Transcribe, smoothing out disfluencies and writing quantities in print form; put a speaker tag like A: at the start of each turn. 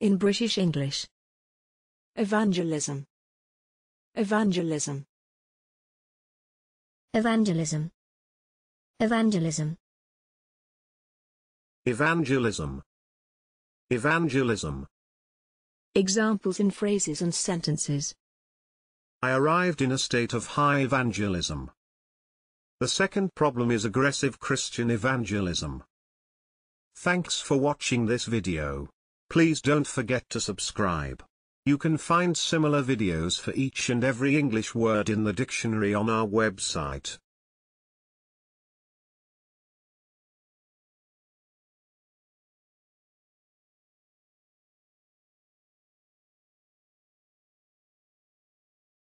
A: In British English. Evangelism. Evangelism.
B: Evangelism. Evangelism.
C: Evangelism. Evangelism.
A: Examples in phrases and sentences.
C: I arrived in a state of high evangelism. The second problem is aggressive Christian evangelism. Thanks for watching this video. Please don't forget to subscribe. You can find similar videos for each and every English word in the dictionary on our website.